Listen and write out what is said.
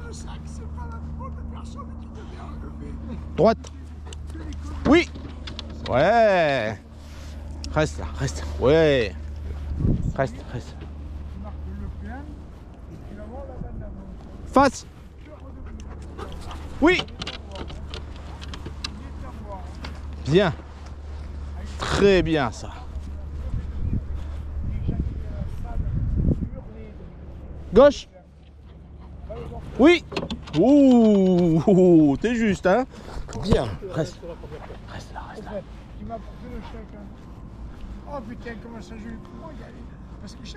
le sac, c'est pas la faute de personne qui devient enlevé. Droite. Oui. Ouais. Reste là, reste. Ouais. Reste, reste. Tu marques le plein, et tu vas voir la bande d'avant. Face. Oui. Bien. Très bien ça. Gauche. Oui. Ouh, t'es juste, hein. Bien. Reste. Reste là, reste là. Tu m'as porté le chèque. Oh putain, comment ça joue pour moi y aller. Parce que